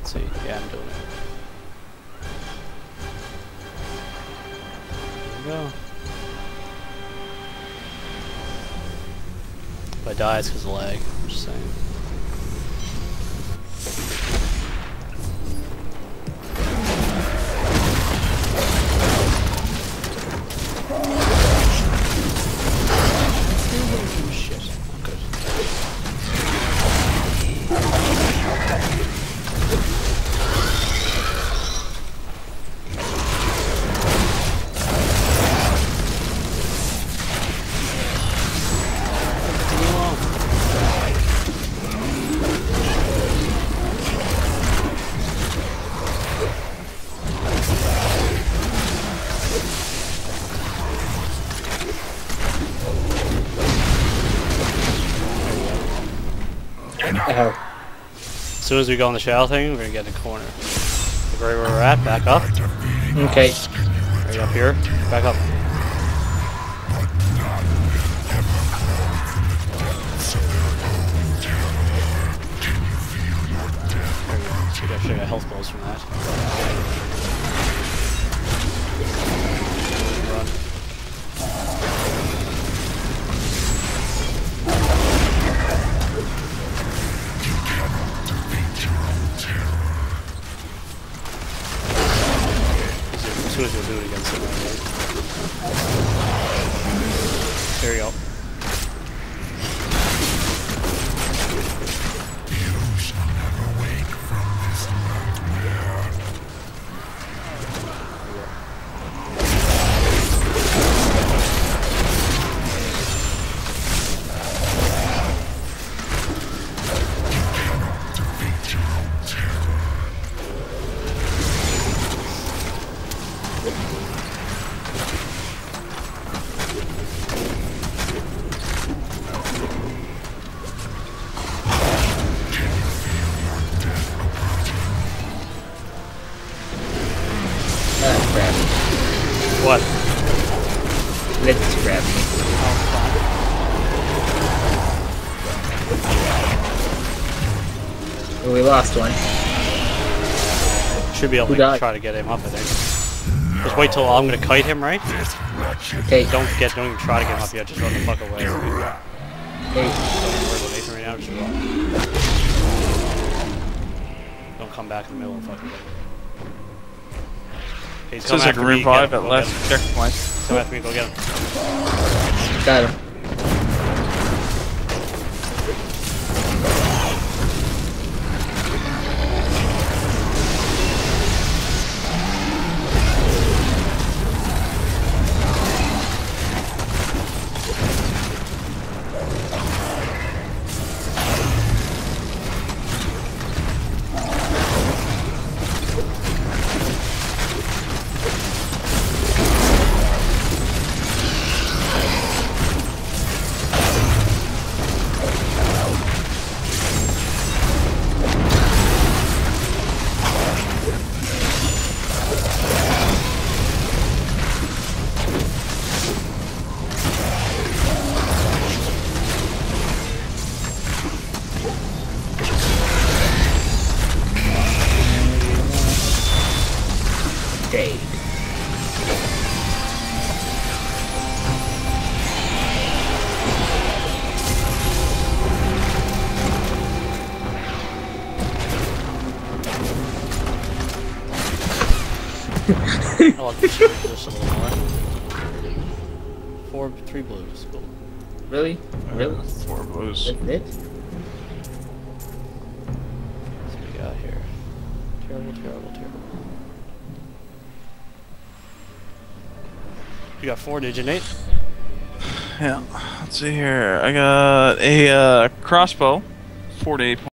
Let's see. Yeah, I'm doing it. There we go. If I die, it's because of lag. I'm just saying. Shit. I'm good. Oh. As soon as we go on the shell thing, we're gonna get in the corner. Like right where we're at, back up. Okay. Right up here, back up. There we go. Should got health balls from that. Run. As soon as you'll do it against someone, right? There you go. You shall never wake from this nightmare. You cannot defeat your own terror. Crap. What? Let's grab me. Oh, we lost one. Should be able Who to died? try to get him up, I think. Just wait till I'm gonna kite him, right? Okay. Don't even try to get him up yet, just run the fuck away. Don't worry Okay. about Nathan right now, just run. Don't come back in the middle of the fucking thing. Okay, he's coming Says I after can me, revive get at him, last checkpoint. Come after me, go get him. Got him. Okay. I'll just a little more. 3 blues. Cool. Really? Really? 4 blues. That's it? What's we got here? Terrible, terrible, terrible. You got 4, did you, Nate? Yeah. Let's see here. I got a crossbow, 48